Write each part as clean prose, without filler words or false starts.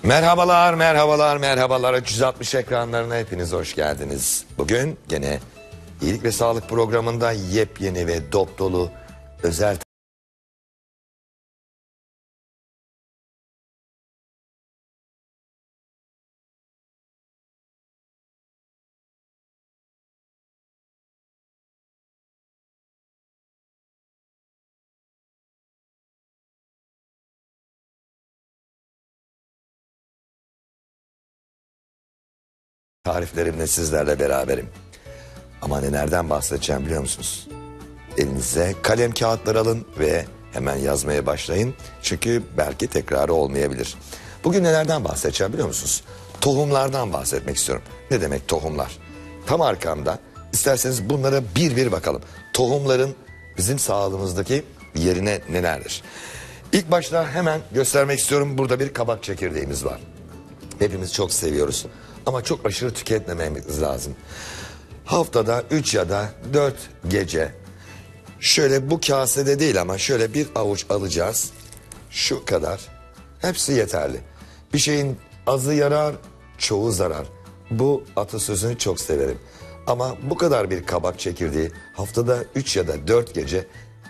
Merhabalar, merhabalar, merhabalar. 360 ekranlarına hepiniz hoş geldiniz. Bugün gene iyilik ve sağlık programında yepyeni ve dop dolu özel tariflerimle sizlerle beraberim. Ama nereden bahsedeceğim biliyor musunuz? Elinize kalem kağıtlar alın ve hemen yazmaya başlayın. Çünkü belki tekrarı olmayabilir. Bugün nelerden bahsedeceğim biliyor musunuz? Tohumlardan bahsetmek istiyorum. Ne demek tohumlar? Tam arkamda. İsterseniz bunlara bir bir bakalım. Tohumların bizim sağlığımızdaki yerine nelerdir? İlk başta hemen göstermek istiyorum. Burada bir kabak çekirdeğimiz var. Hepimiz çok seviyoruz. Ama çok aşırı tüketmememiz lazım. Haftada 3 ya da 4 gece şöyle bu kasede değil ama şöyle bir avuç alacağız. Şu kadar. Hepsi yeterli. Bir şeyin azı yarar, çoğu zarar. Bu atasözünü çok severim. Ama bu kadar bir kabak çekirdeği haftada 3 ya da 4 gece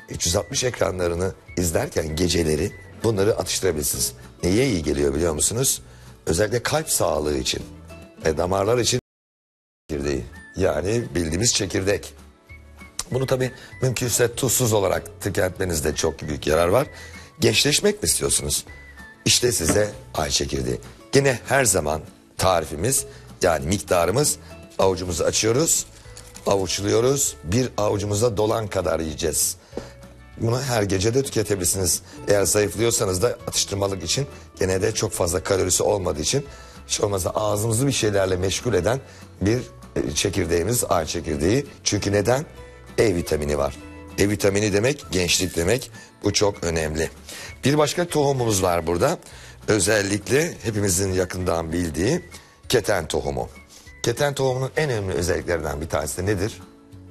360 ekranlarını izlerken geceleri bunları atıştırabilirsiniz. Neye iyi geliyor biliyor musunuz? Özellikle kalp sağlığı için ve damarlar için çekirdeği. Yani bildiğimiz çekirdek. Bunu tabii mümkünse tuzsuz olarak tüketmenizde çok büyük yarar var. Gençleşmek mi istiyorsunuz? İşte size ay çekirdeği. Yine her zaman tarifimiz yani miktarımız avucumuzu açıyoruz, avuçluyoruz. Bir avucumuza dolan kadar yiyeceğiz. Bunu her gece de tüketebilirsiniz. Eğer zayıflıyorsanız da atıştırmalık için gene de çok fazla kalorisi olmadığı için hiç olmazsa ağzımızı bir şeylerle meşgul eden bir çekirdeğimiz ay çekirdeği. Çünkü neden? E vitamini var. E vitamini demek gençlik demek. Bu çok önemli. Bir başka tohumumuz var burada. Özellikle hepimizin yakından bildiği keten tohumu. Keten tohumunun en önemli özelliklerinden bir tanesi de nedir?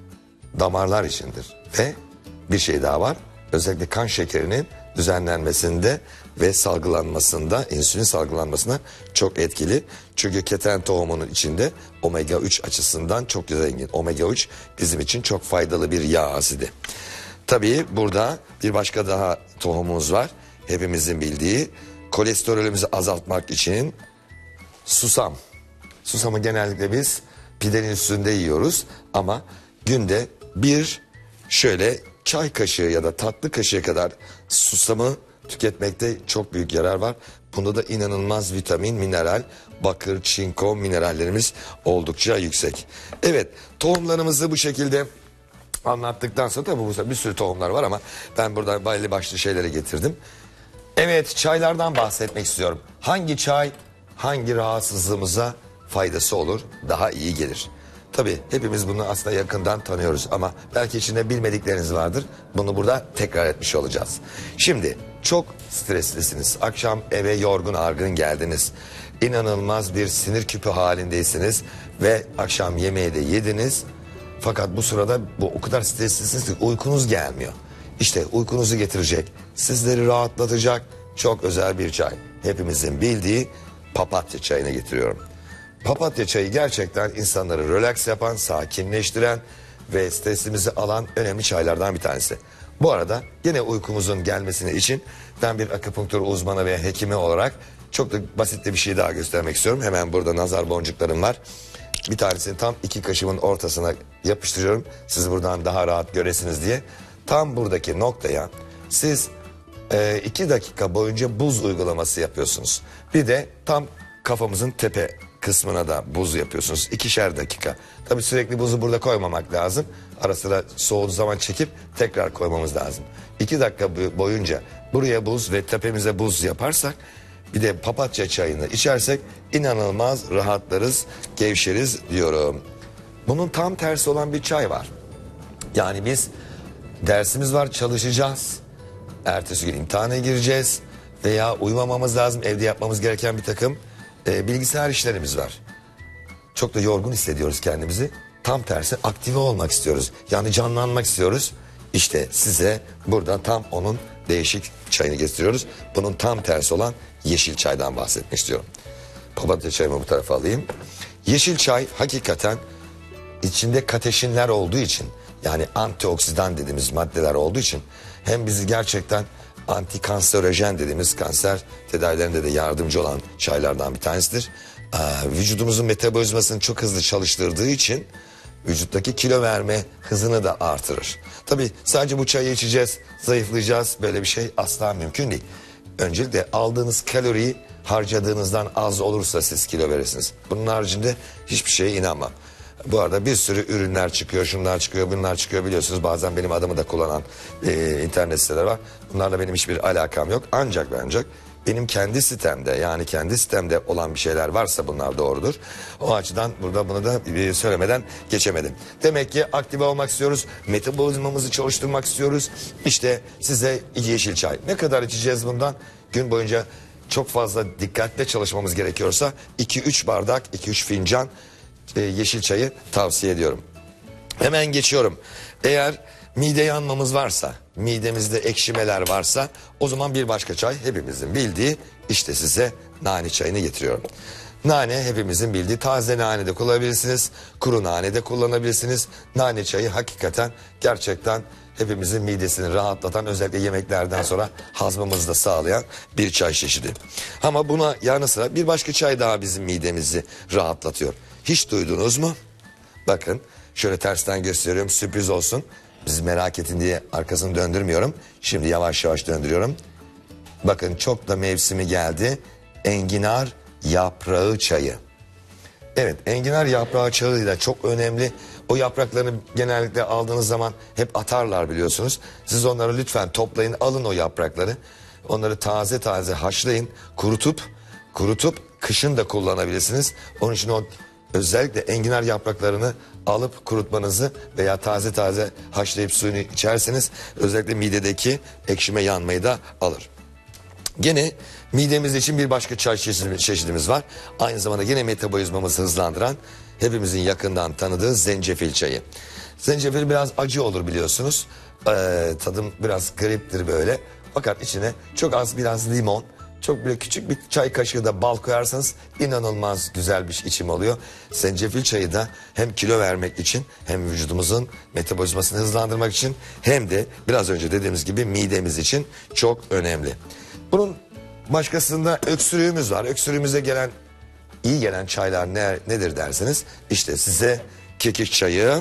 Damarlar içindir. Ve bir şey daha var. Özellikle kan şekerinin düzenlenmesinde ve salgılanmasında, insülin salgılanmasına çok etkili. Çünkü keten tohumunun içinde omega 3 açısından çok zengin. Omega 3 bizim için çok faydalı bir yağ asidi. Tabii burada bir başka daha tohumumuz var. Hepimizin bildiği kolesterolümüzü azaltmak için susam. Susamı genellikle biz pidenin üstünde yiyoruz ama günde bir şöyle çay kaşığı ya da tatlı kaşığı kadar susamı tüketmekte çok büyük yarar var. Bunda da inanılmaz vitamin, mineral, bakır, çinko minerallerimiz oldukça yüksek. Evet, tohumlarımızı bu şekilde anlattıktan sonra tabii bu bir sürü tohumlar var ama ben burada belli başlı şeyleri getirdim. Evet, çaylardan bahsetmek istiyorum. Hangi çay hangi rahatsızlığımıza faydası olur, daha iyi gelir? Tabii hepimiz bunu aslında yakından tanıyoruz ama belki içinde bilmedikleriniz vardır. Bunu burada tekrar etmiş olacağız. Şimdi çok streslisiniz. Akşam eve yorgun argın geldiniz. İnanılmaz bir sinir küpü halindeysiniz ve akşam yemeği de yediniz. Fakat bu sırada o kadar streslisiniz ki uykunuz gelmiyor. İşte uykunuzu getirecek, sizleri rahatlatacak çok özel bir çay. Hepimizin bildiği papatya çayını getiriyorum. Papatya çayı gerçekten insanları relax yapan, sakinleştiren ve stresimizi alan önemli çaylardan bir tanesi. Bu arada yine uykumuzun gelmesini için ben bir akupunktur uzmanı ve hekimi olarak çok da basit bir şey daha göstermek istiyorum. Hemen burada nazar boncuklarım var. Bir tanesini tam 2 kaşımın ortasına yapıştırıyorum. Siz buradan daha rahat göresiniz diye. Tam buradaki noktaya siz 2 dakika boyunca buz uygulaması yapıyorsunuz. Bir de tam kafamızın tepe kısmına da buz yapıyorsunuz. 2'şer dakika. Tabii sürekli buzu burada koymamak lazım. Ara sıra soğuduğu zaman çekip tekrar koymamız lazım. 2 dakika boyunca buraya buz ve tepemize buz yaparsak bir de papatya çayını içersek inanılmaz rahatlarız, gevşeriz diyorum. Bunun tam tersi olan bir çay var. Yani biz dersimiz var, çalışacağız. Ertesi gün imtihana gireceğiz veya uyumamamız lazım. Evde yapmamız gereken bir takım bilgisayar işlerimiz var. Çok da yorgun hissediyoruz kendimizi. Tam tersi aktive olmak istiyoruz. Yani canlanmak istiyoruz. İşte size burada tam onun değişik çayını getiriyoruz. Bunun tam tersi olan yeşil çaydan bahsetmek istiyorum. Papatya çayımı bu tarafa alayım. Yeşil çay hakikaten içinde kateşinler olduğu için, yani antioksidan dediğimiz maddeler olduğu için hem bizi gerçekten antikanserojen dediğimiz kanser tedavilerinde de yardımcı olan çaylardan bir tanesidir. Vücudumuzun metabolizmasını çok hızlı çalıştırdığı için vücuttaki kilo verme hızını da artırır. Tabii sadece bu çayı içeceğiz, zayıflayacağız, böyle bir şey asla mümkün değil. Öncelikle aldığınız kaloriyi harcadığınızdan az olursa siz kilo verirsiniz. Bunun haricinde hiçbir şeye inanmam. Bu arada bir sürü ürünler çıkıyor, şunlar çıkıyor, bunlar çıkıyor, biliyorsunuz. Bazen benim adımı da kullanan internet siteler var. Bunlarla benim hiçbir alakam yok. Ancak benim kendi sitemde, yani kendi sitemde olan bir şeyler varsa bunlar doğrudur. O açıdan burada bunu da söylemeden geçemedim. Demek ki aktive olmak istiyoruz. Metabolizmamızı çalıştırmak istiyoruz. İşte size yeşil çay. Ne kadar içeceğiz bundan? Gün boyunca çok fazla dikkatle çalışmamız gerekiyorsa 2-3 bardak, 2-3 fincan yeşil çayı tavsiye ediyorum. Hemen geçiyorum. Eğer mide yanmamız varsa, midemizde ekşimeler varsa, o zaman bir başka çay hepimizin bildiği, işte size nane çayını getiriyorum. Nane hepimizin bildiği, taze nane de kullanabilirsiniz, kuru nane de kullanabilirsiniz. Nane çayı hakikaten gerçekten hepimizin midesini rahatlatan, özellikle yemeklerden sonra hazmamızı da sağlayan bir çay çeşidi. Ama buna yanı sıra bir başka çay daha bizim midemizi rahatlatıyor. Hiç duydunuz mu? Bakın şöyle tersten gösteriyorum, sürpriz olsun. Siz merak edin diye arkasını döndürmüyorum. Şimdi yavaş yavaş döndürüyorum. Bakın çok da mevsimi geldi. Enginar yaprağı çayı. Evet, enginar yaprağı çayı da çok önemli. O yapraklarını genellikle aldığınız zaman hep atarlar, biliyorsunuz. Siz onları lütfen toplayın, alın o yaprakları. Onları taze taze haşlayın, kurutup kışın da kullanabilirsiniz. Onun için o özellikle enginar yapraklarını alıp kurutmanızı veya taze taze haşlayıp suyunu içerseniz özellikle midedeki ekşime, yanmayı da alır. Gene midemiz için bir başka çay çeşidimiz var. Aynı zamanda yine metabolizmamızı hızlandıran, hepimizin yakından tanıdığı zencefil çayı. Zencefil biraz acı olur, biliyorsunuz. Tadım biraz gariptir böyle. Fakat içine çok az biraz limon, çok böyle küçük bir çay kaşığı da bal koyarsanız inanılmaz güzel bir içim oluyor. Zencefil çayı da hem kilo vermek için, hem vücudumuzun metabolizmasını hızlandırmak için, hem de biraz önce dediğimiz gibi midemiz için çok önemli. Bunun başkasında öksürüğümüz var. Öksürüğümüze iyi gelen çaylar nedir derseniz, işte size kekik çayı,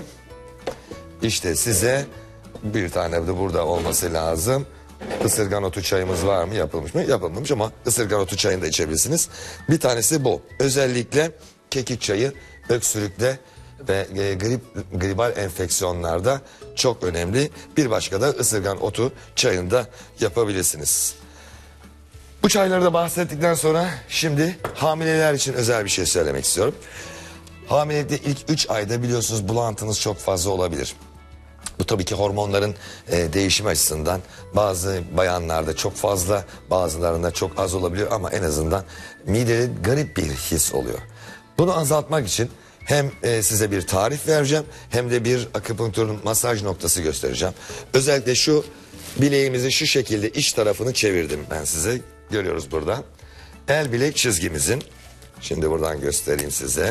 işte size bir tane de burada olması lazım. Isırgan otu çayımız var mı? Yapılmış mı? Yapılmamış, ama ısırgan otu çayını da içebilirsiniz. Bir tanesi bu. Özellikle kekik çayı öksürükte ve gribal enfeksiyonlarda çok önemli. Bir başka da ısırgan otu çayını da yapabilirsiniz. Bu çayları da bahsettikten sonra şimdi hamileler için özel bir şey söylemek istiyorum. Hamilelikte ilk 3 ayda biliyorsunuz bulantınız çok fazla olabilir. Bu tabii ki hormonların değişimi açısından bazı bayanlarda çok fazla, bazılarında çok az olabiliyor, ama en azından midede garip bir his oluyor. Bunu azaltmak için hem size bir tarif vereceğim, hem de bir akupunktur masaj noktası göstereceğim. Özellikle şu bileğimizi şu şekilde iç tarafını çevirdim ben size. Görüyoruz burada. El bilek çizgimizin, şimdi buradan göstereyim size.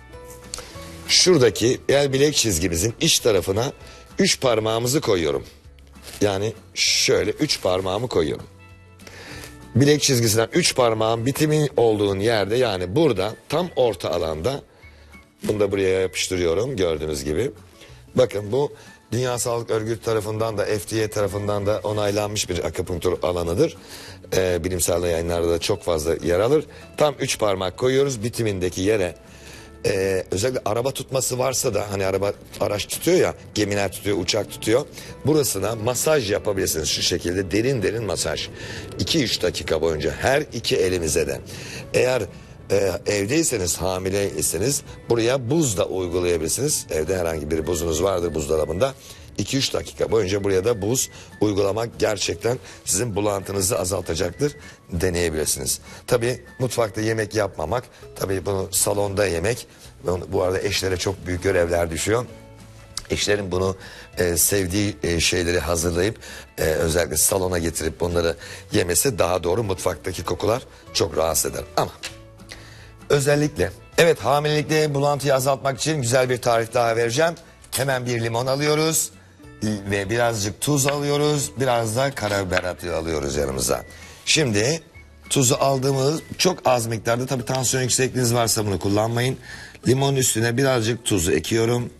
Şuradaki el bilek çizgimizin iç tarafına 3 parmağımızı koyuyorum. Yani şöyle 3 parmağımı koyuyorum. Bilek çizgisinden 3 parmağın bitimi olduğun yerde, yani burada tam orta alanda, bunu da buraya yapıştırıyorum gördüğünüz gibi. Bakın bu Dünya Sağlık Örgütü tarafından da, FDA tarafından da onaylanmış bir akupunktur alanıdır. Bilimsel yayınlarda da çok fazla yer alır. Tam 3 parmak koyuyoruz bitimindeki yere. Özellikle araba tutması varsa da, hani araç tutuyor ya, gemiler tutuyor, uçak tutuyor. Burasına masaj yapabilirsiniz şu şekilde, derin derin masaj. 2-3 dakika boyunca her iki elimize de. Eğer evdeyseniz, hamileyseniz buraya buz da uygulayabilirsiniz. Evde herhangi bir buzunuz vardır buzdolabında. 2-3 dakika boyunca buraya da buz uygulamak gerçekten sizin bulantınızı azaltacaktır. Deneyebilirsiniz. Tabii mutfakta yemek yapmamak, tabii bunu salonda yemek. Bu arada eşlere çok büyük görevler düşüyor. Eşlerin bunu sevdiği şeyleri hazırlayıp özellikle salona getirip bunları yemesi daha doğru. Mutfaktaki kokular çok rahatsız eder. Ama özellikle evet, hamilelikte bulantıyı azaltmak için güzel bir tarif daha vereceğim. Hemen bir limon alıyoruz ve birazcık tuz alıyoruz. Biraz da karabiber alıyoruz yanımıza. Şimdi tuzu aldığımız çok az miktarda, tabii tansiyon yüksekliğiniz varsa bunu kullanmayın. Limonun üstüne birazcık tuzu ekiyorum.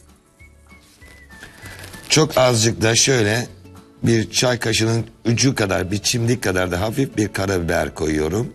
Çok azıcık da şöyle bir çay kaşığının ucu kadar, bir çimdik kadar da hafif bir karabiber koyuyorum.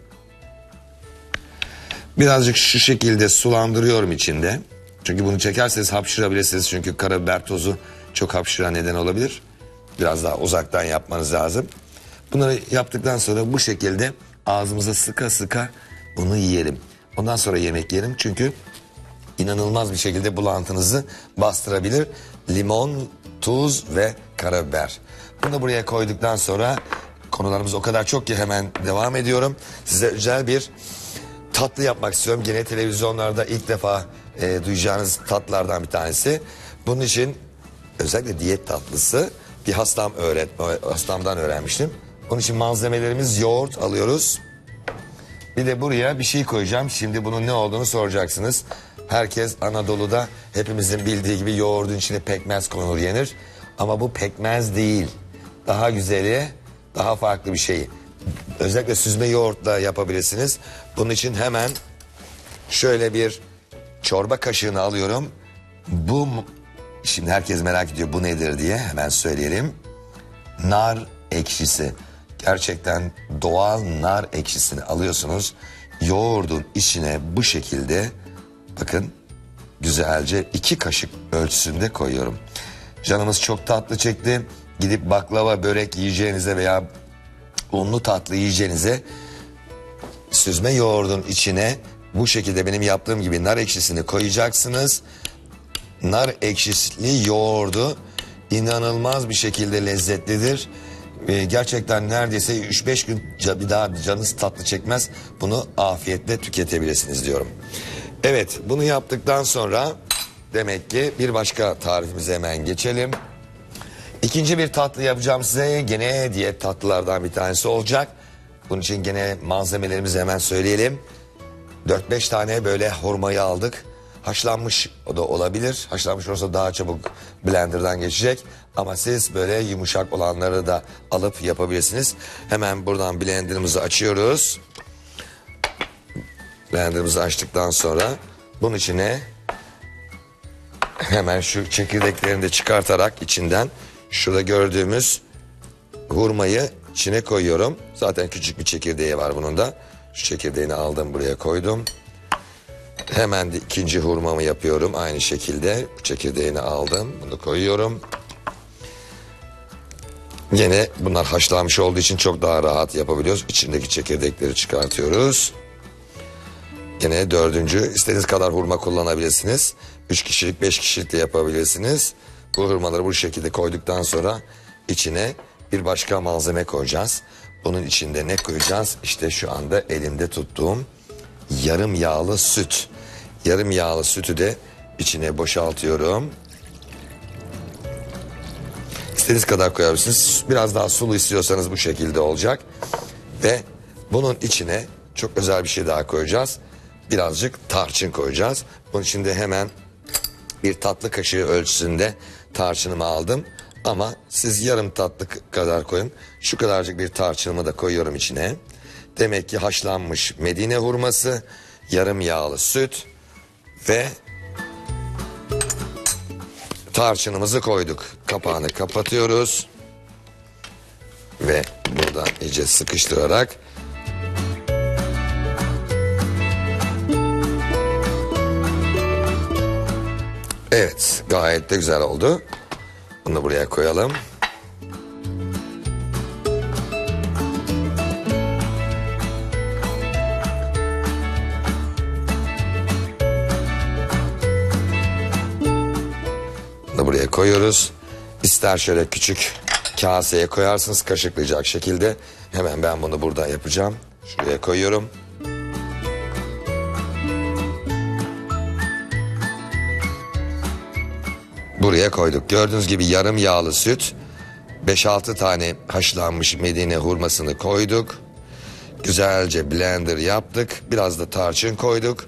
Birazcık şu şekilde sulandırıyorum içinde. Çünkü bunu çekerseniz hapşırabilirsiniz. Çünkü karabiber tozu çok hapşıra neden olabilir. Biraz daha uzaktan yapmanız lazım. Bunları yaptıktan sonra bu şekilde ağzımıza sıka sıka bunu yiyelim. Ondan sonra yemek yiyelim. Çünkü inanılmaz bir şekilde bulantınızı bastırabilir. Limon, tuz ve karabiber. Bunu buraya koyduktan sonra konularımız o kadar çok ki hemen devam ediyorum. Size özel bir tatlı yapmak istiyorum. Gene televizyonlarda ilk defa duyacağınız tatlılardan bir tanesi. Bunun için özellikle diyet tatlısı bir hastamdan öğrenmiştim. Onun için malzemelerimiz yoğurt alıyoruz. Bir de buraya bir şey koyacağım. Şimdi bunun ne olduğunu soracaksınız. Herkes Anadolu'da hepimizin bildiği gibi yoğurdun içine pekmez konulur, yenir. Ama bu pekmez değil. Daha güzeli, daha farklı bir şey. Özellikle süzme yoğurtla yapabilirsiniz. Bunun için hemen şöyle bir çorba kaşığını alıyorum. Şimdi herkes merak ediyor bu nedir diye, hemen söyleyelim. Nar ekşisi. Gerçekten doğal nar ekşisini alıyorsunuz. Yoğurdun içine bu şekilde, bakın, güzelce 2 kaşık ölçüsünde koyuyorum. Canımız çok tatlı çekti. Gidip baklava, börek yiyeceğinize veya unlu tatlı yiyeceğinize süzme yoğurdun içine bu şekilde benim yaptığım gibi nar ekşisini koyacaksınız. Nar ekşisli yoğurdu inanılmaz bir şekilde lezzetlidir. Gerçekten neredeyse 3-5 gün bir daha canınız tatlı çekmez. Bunu afiyetle tüketebilirsiniz diyorum. Evet, bunu yaptıktan sonra demek ki bir başka tarifimize hemen geçelim. İkinci bir tatlı yapacağım size. Gene diyet tatlılardan bir tanesi olacak. Bunun için gene malzemelerimizi hemen söyleyelim. 4-5 tane böyle hurmayı aldık. Haşlanmış o da olabilir. Haşlanmış olursa daha çabuk blenderdan geçecek. Ama siz böyle yumuşak olanları da alıp yapabilirsiniz. Hemen buradan blenderımızı açıyoruz. Blenderımızı açtıktan sonra bunun içine hemen şu çekirdeklerini de çıkartarak içinden şurada gördüğümüz hurmayı içine koyuyorum. Zaten küçük bir çekirdeği var bunun da. Şu çekirdeğini aldım, buraya koydum. Hemen de ikinci hurmamı yapıyorum aynı şekilde. Bu çekirdeğini aldım, bunu koyuyorum. Yine bunlar haşlanmış olduğu için çok daha rahat yapabiliyoruz. İçindeki çekirdekleri çıkartıyoruz. Yine dördüncü, istediğiniz kadar hurma kullanabilirsiniz. 3 kişilik 5 kişilik de yapabilirsiniz. Bu hurmaları bu şekilde koyduktan sonra içine bir başka malzeme koyacağız. Bunun içinde ne koyacağız? İşte şu anda elimde tuttuğum yarım yağlı süt. Yarım yağlı sütü de içine boşaltıyorum. İstediğiniz kadar koyabilirsiniz. Biraz daha sulu istiyorsanız bu şekilde olacak. Ve bunun içine çok özel bir şey daha koyacağız. Birazcık tarçın koyacağız. Bunun için de hemen bir tatlı kaşığı ölçüsünde tarçınımı aldım. Ama siz yarım tatlı kadar koyun. Şu kadarcık bir tarçınımı da koyuyorum içine. Demek ki haşlanmış Medine hurması, yarım yağlı süt ve tarçınımızı koyduk. Kapağını kapatıyoruz. Ve buradan iyice sıkıştırarak evet, gayet de güzel oldu. Bunu buraya koyalım. Bunu buraya koyuyoruz. İster şöyle küçük kaseye koyarsınız kaşıklayacak şekilde. Hemen ben bunu burada yapacağım. Şuraya koyuyorum. buraya koyduk. Gördüğünüz gibi yarım yağlı süt, 5-6 tane haşlanmış Medine hurmasını koyduk. Güzelce blender yaptık. Biraz da tarçın koyduk.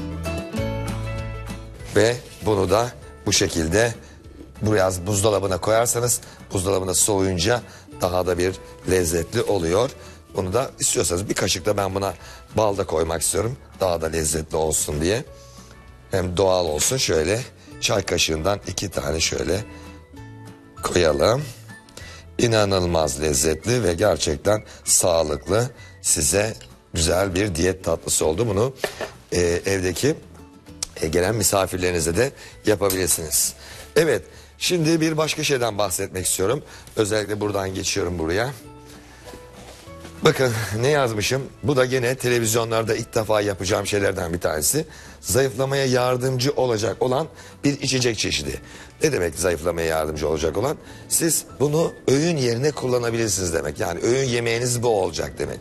Ve bunu da bu şekilde biraz buzdolabına koyarsanız buzdolabına soğuyunca daha da bir lezzetli oluyor. Bunu da istiyorsanız bir kaşık da ben buna bal da koymak istiyorum. Daha da lezzetli olsun diye. Hem doğal olsun, şöyle çay kaşığından 2 tane şöyle koyalım. İnanılmaz lezzetli ve gerçekten sağlıklı, size güzel bir diyet tatlısı oldu. Bunu evdeki gelen misafirlerinize de yapabilirsiniz. Evet, şimdi bir başka şeyden bahsetmek istiyorum. Özellikle buradan geçiyorum buraya. Bakın ne yazmışım. Bu da gene televizyonlarda ilk defa yapacağım şeylerden bir tanesi. Zayıflamaya yardımcı olacak olan bir içecek çeşidi. Ne demek zayıflamaya yardımcı olacak olan? Siz bunu öğün yerine kullanabilirsiniz demek. Yani öğün yemeğiniz bu olacak demek.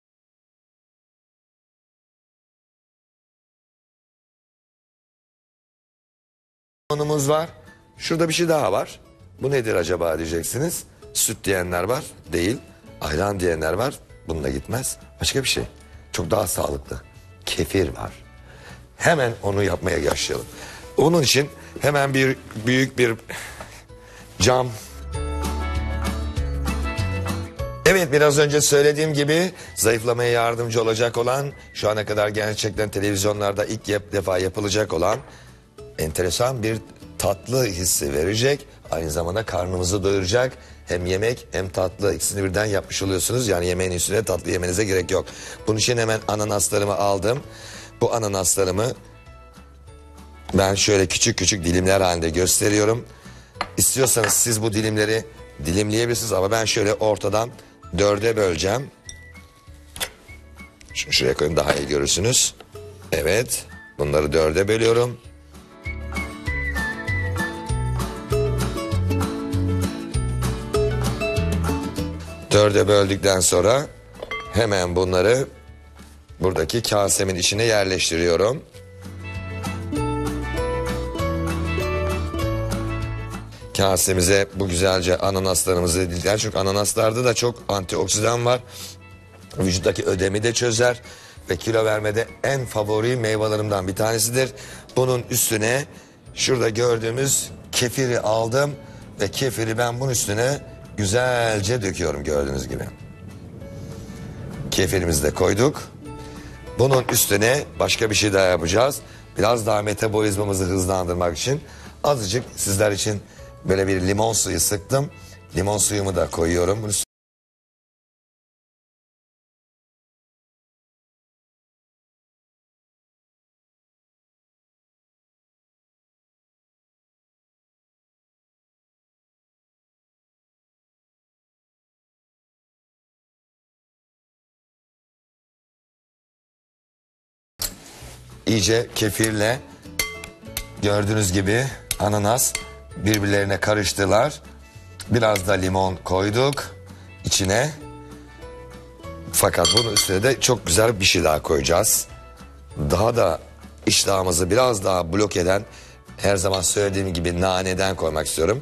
Konumuz var. Şurada bir şey daha var. Bu nedir acaba diyeceksiniz. Süt diyenler var. Değil. Ayran diyenler var. Bununla gitmez. Başka bir şey. Çok daha sağlıklı. Kefir var. Hemen onu yapmaya başlayalım. Onun için hemen büyük bir cam. Evet, biraz önce söylediğim gibi zayıflamaya yardımcı olacak olan, şu ana kadar gerçekten televizyonlarda ilk defa yapılacak olan enteresan bir tatlı hissi verecek. Aynı zamanda karnımızı doyuracak. Hem yemek hem tatlı, ikisini birden yapmış oluyorsunuz. Yani yemeğin üstüne tatlı yemenize gerek yok. Bunun için hemen ananaslarımı aldım. Bu ananaslarımı ben şöyle küçük küçük dilimler halinde gösteriyorum. İstiyorsanız siz bu dilimleri dilimleyebilirsiniz ama ben şöyle ortadan 4'e böleceğim. Şunu şuraya koyayım, daha iyi görürsünüz. Evet, bunları 4'e bölüyorum. Dörde böldükten sonra hemen bunları buradaki kasemin içine yerleştiriyorum. Kasemize bu güzelce ananaslarımızı didikler. Çünkü ananaslarda da çok antioksidan var. Vücuttaki ödemi de çözer ve kilo vermede en favori meyvelerimden bir tanesidir. Bunun üstüne şurada gördüğümüz kefiri aldım ve kefiri ben bunun üstüne güzelce döküyorum gördüğünüz gibi. Kefirimizi de koyduk. Bunun üstüne başka bir şey daha yapacağız. Biraz daha metabolizmamızı hızlandırmak için azıcık sizler için böyle bir limon suyu sıktım. Limon suyumu da koyuyorum. Bunu iyice kefirle gördüğünüz gibi ananas birbirlerine karıştılar. Biraz da limon koyduk içine. Fakat bunun üstüne de çok güzel bir şey daha koyacağız. Daha da iştahımızı biraz daha blok eden, her zaman söylediğim gibi naneden koymak istiyorum.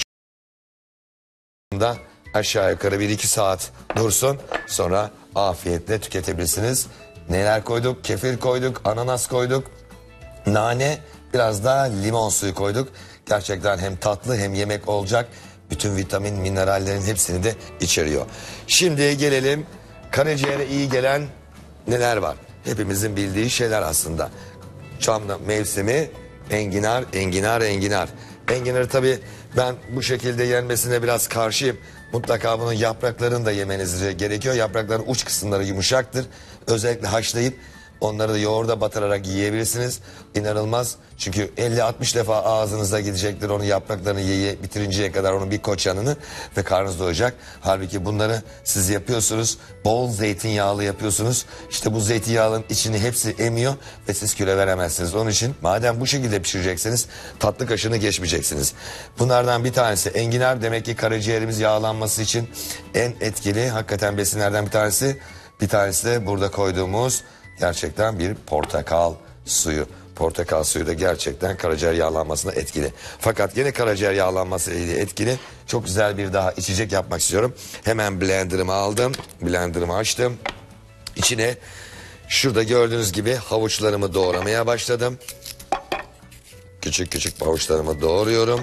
Da aşağı yukarı 1-2 saat dursun, sonra afiyetle tüketebilirsiniz. Neler koyduk? Kefir koyduk, ananas koyduk, nane, biraz da limon suyu koyduk. Gerçekten hem tatlı hem yemek olacak. Bütün vitamin, minerallerin hepsini de içeriyor. Şimdi gelelim karaciğere iyi gelen neler var? Hepimizin bildiği şeyler aslında. Çam mevsimi enginar, enginar, enginar. Enginarı tabii ben bu şekilde yenmesine biraz karşıyım. Mutlaka bunun yapraklarını da yemeniz gerekiyor. Yaprakların uç kısımları yumuşaktır. Özellikle haşlayıp onları da yoğurda batırarak yiyebilirsiniz. İnanılmaz. Çünkü 50-60 defa ağzınıza gidecektir onun yapraklarını bitirinceye kadar, onun bir koçanını, ve karnınız doyacak. Halbuki bunları siz yapıyorsunuz. Bol zeytinyağlı yapıyorsunuz. İşte bu zeytinyağının içini hepsi emiyor ve siz kilo veremezsiniz. Onun için madem bu şekilde pişireceksiniz, tatlı kaşığını geçmeyeceksiniz. Bunlardan bir tanesi enginar. Demek ki karaciğerimiz yağlanması için en etkili hakikaten besinlerden bir tanesi. Bir tanesi de burada koyduğumuz gerçekten bir portakal suyu. Portakal suyu da gerçekten karaciğer yağlanmasına etkili. Fakat yine karaciğer yağlanması ile etkili çok güzel bir daha içecek yapmak istiyorum. Hemen blenderımı aldım. Blenderımı açtım. İçine şurada gördüğünüz gibi havuçlarımı doğramaya başladım. Küçük küçük havuçlarımı doğruyorum.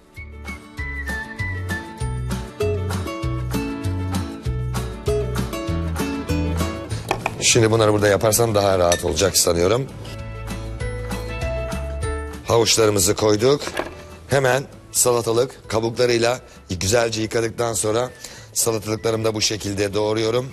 Şimdi bunları burada yaparsam daha rahat olacak sanıyorum. Havuçlarımızı koyduk. Hemen salatalık kabuklarıyla güzelce yıkadıktan sonra salatalıklarımı da bu şekilde doğruyorum.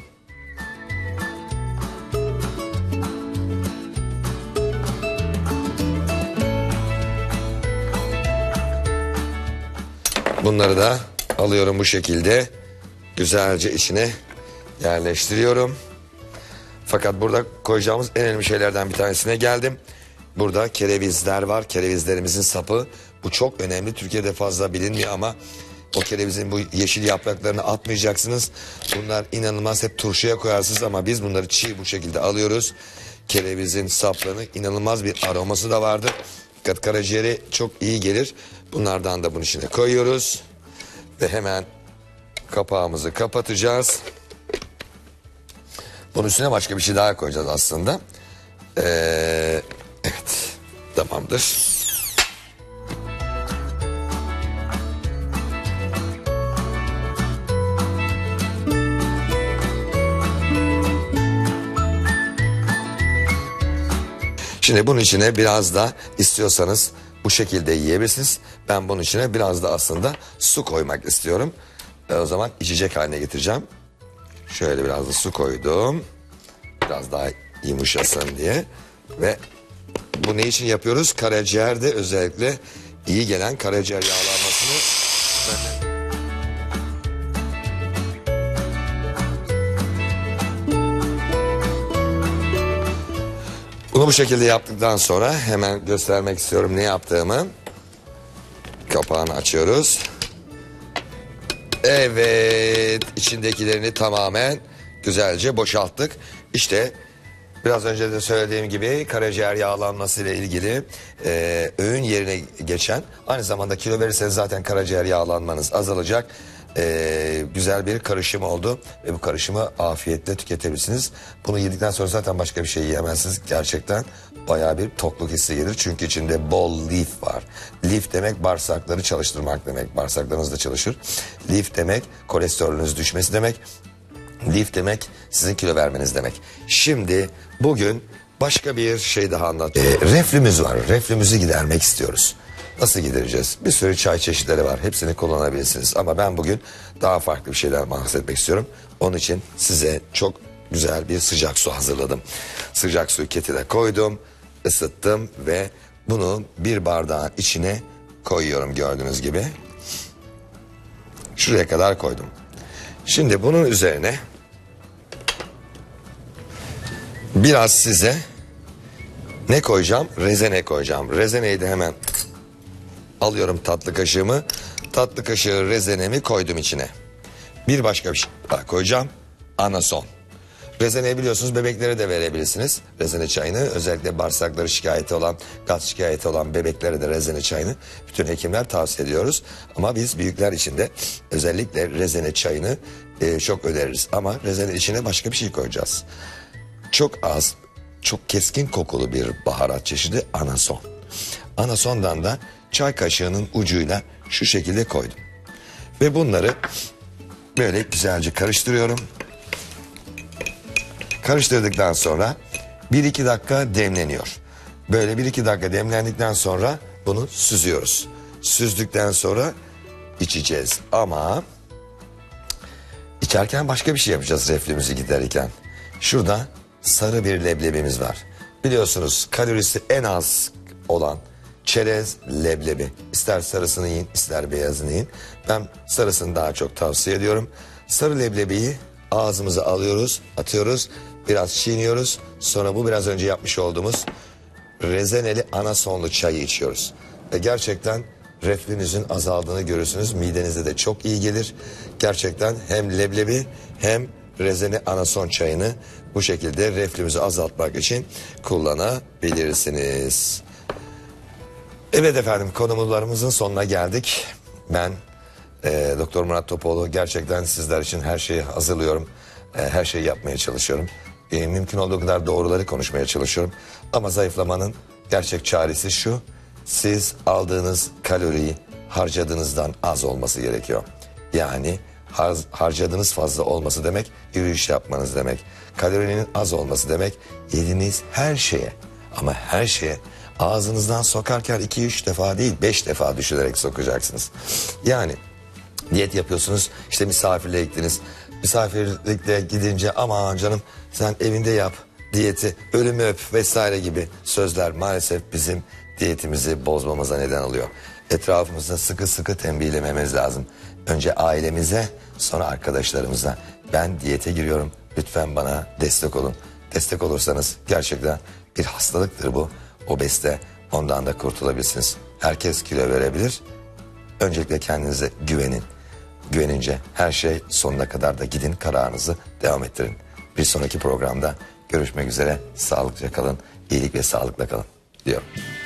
Bunları da alıyorum bu şekilde. Güzelce içine yerleştiriyorum. Fakat burada koyacağımız en önemli şeylerden bir tanesine geldim. Burada kerevizler var. Kerevizlerimizin sapı. Bu çok önemli. Türkiye'de fazla bilinmiyor ama o kerevizin bu yeşil yapraklarını atmayacaksınız. Bunlar inanılmaz, hep turşuya koyarsınız ama biz bunları çiğ bu şekilde alıyoruz. Kerevizin saplarını, inanılmaz bir aroması da vardır. Fakat karaciğere çok iyi gelir. Bunlardan da bunun içine koyuyoruz. Ve hemen kapağımızı kapatacağız. Bunun üstüne başka bir şey daha koyacağız aslında. Evet, tamamdır. Şimdi bunun içine biraz da istiyorsanız bu şekilde yiyebilirsiniz. Ben bunun içine biraz da aslında su koymak istiyorum. O zaman içecek haline getireceğim. Şöyle biraz da su koydum. Biraz daha yumuşasın diye. Ve bu ne için yapıyoruz? Karaciğerde özellikle iyi gelen karaciğer yağlanmasını... Bunu bu şekilde yaptıktan sonra hemen göstermek istiyorum ne yaptığımı. Kapağını açıyoruz. Evet, içindekilerini tamamen güzelce boşalttık. İşte biraz önce de söylediğim gibi karaciğer yağlanması ile ilgili öğün yerine geçen, aynı zamanda kilo verirseniz zaten karaciğer yağlanmanız azalacak. Güzel bir karışım oldu ve bu karışımı afiyetle tüketebilirsiniz. Bunu yedikten sonra zaten başka bir şey yiyemezsiniz. Gerçekten bayağı bir tokluk hissi gelir çünkü içinde bol lif var. Lif demek bağırsakları çalıştırmak demek. Bağırsaklarınız da çalışır. Lif demek kolesterolünüz düşmesi demek. Lif demek sizin kilo vermeniz demek. Şimdi bugün başka bir şey daha anlatayım. Reflümüz var. Reflümüzü gidermek istiyoruz. Nasıl gidereceğiz? Bir sürü çay çeşitleri var. Hepsini kullanabilirsiniz. Ama ben bugün daha farklı bir şeyler bahsetmek istiyorum. Onun için size çok güzel bir sıcak su hazırladım. Sıcak suyu ketile koydum, ısıttım ve bunu bir bardağın içine koyuyorum gördüğünüz gibi. Şuraya kadar koydum. Şimdi bunun üzerine biraz size ne koyacağım? Rezene koyacağım. Rezeneyi de hemen alıyorum tatlı kaşığımı. Tatlı kaşığı rezenemi koydum içine. Bir başka bir şey daha koyacağım. Anason. Rezeneyi biliyorsunuz bebeklere de verebilirsiniz. Rezene çayını özellikle bağırsakları şikayeti olan, gaz şikayeti olan bebeklere de rezene çayını bütün hekimler tavsiye ediyoruz. Ama biz büyükler için de özellikle rezene çayını çok öneririz. Ama rezene içine başka bir şey koyacağız. Çok az, çok keskin kokulu bir baharat çeşidi anason. Anasondan da çay kaşığının ucuyla şu şekilde koydum. Ve bunları böyle güzelce karıştırıyorum. Karıştırdıktan sonra 1-2 dakika demleniyor. Böyle 1-2 dakika demlendikten sonra bunu süzüyoruz. Süzdükten sonra içeceğiz. Ama içerken başka bir şey yapacağız reflümüzü giderirken. Şurada sarı bir leblebimiz var. Biliyorsunuz kalorisi en az olan çerez leblebi. İster sarısını yiyin, ister beyazını yiyin. Ben sarısını daha çok tavsiye ediyorum. Sarı leblebiyi ağzımıza alıyoruz, atıyoruz, biraz çiğniyoruz. Sonra bu biraz önce yapmış olduğumuz rezeneli anasonlu çayı içiyoruz. Ve gerçekten reflünüzün azaldığını görürsünüz. Midenize de çok iyi gelir. Gerçekten hem leblebi hem rezene anason çayını bu şekilde reflümüzü azaltmak için kullanabilirsiniz. Evet efendim, konumuzlarımızın sonuna geldik. Ben Doktor Murat Topoğlu, gerçekten sizler için her şeyi hazırlıyorum. Her şeyi yapmaya çalışıyorum. Mümkün olduğu kadar doğruları konuşmaya çalışıyorum. Ama zayıflamanın gerçek çaresi şu: siz aldığınız kaloriyi harcadığınızdan az olması gerekiyor. Yani harcadığınız fazla olması demek yürüyüş yapmanız demek. Kalorinin az olması demek yediğiniz her şeye, ama her şeye ağzınızdan sokarken 2-3 defa değil 5 defa düşünerek sokacaksınız. Yani diyet yapıyorsunuz, işte misafirliğe gittiniz. Misafirlikte gidince aman canım sen evinde yap diyeti, ölümü öp vesaire gibi sözler maalesef bizim diyetimizi bozmamıza neden oluyor. Etrafımızda sıkı sıkı tembihlememiz lazım. Önce ailemize, sonra arkadaşlarımıza. Ben diyete giriyorum, lütfen bana destek olun. Destek olursanız gerçekten bir hastalıktır bu. Obezite, ondan da kurtulabilirsiniz. Herkes kilo verebilir. Öncelikle kendinize güvenin. Güvenince her şey sonuna kadar da gidin, kararınızı devam ettirin. Bir sonraki programda görüşmek üzere. Sağlıkla kalın, iyilik ve sağlıkla kalın diyorum.